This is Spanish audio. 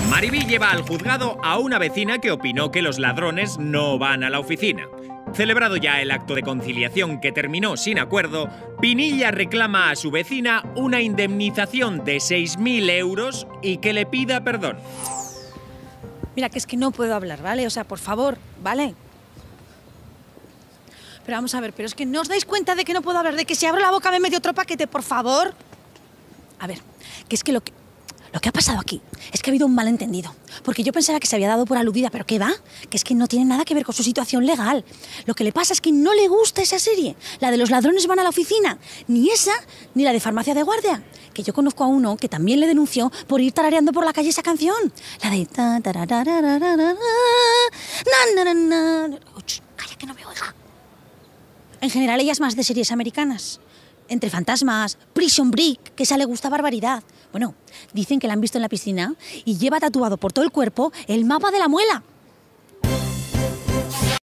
Mariví lleva al juzgado a una vecina que opinó que los ladrones no van a la oficina. Celebrado ya el acto de conciliación que terminó sin acuerdo, Pinilla reclama a su vecina una indemnización de 6.000 euros y que le pida perdón. Mira, que es que no puedo hablar, ¿vale? O sea, por favor, ¿vale? Pero vamos a ver, pero es que ¿no os dais cuenta de que no puedo hablar? De que si abro la boca me meto otro paquete, por favor. A ver, que es que lo que ha pasado aquí es que ha habido un malentendido. Porque yo pensaba que se había dado por aludida, pero ¿qué va? Que es que no tiene nada que ver con su situación legal. Lo que le pasa es que no le gusta esa serie. La de los ladrones van a la oficina. Ni esa, ni la de farmacia de guardia. Que yo conozco a uno que también le denunció por ir tarareando por la calle esa canción. La de... Calla, que no me oiga. En general ella es más de series americanas. Entre fantasmas, Prison Break, que esa le gusta barbaridad. Bueno, dicen que la han visto en la piscina y lleva tatuado por todo el cuerpo el mapa de la muela.